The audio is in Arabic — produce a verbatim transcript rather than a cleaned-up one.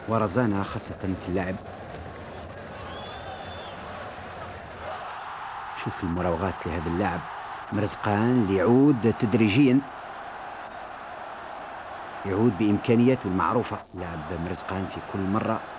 ورزانة خاصة في اللعب. شوف المراوغات لهذا اللاعب مرزقان ليعود تدريجيا، يعود بإمكانياته المعروفة. لاعب مرزقان في كل مرة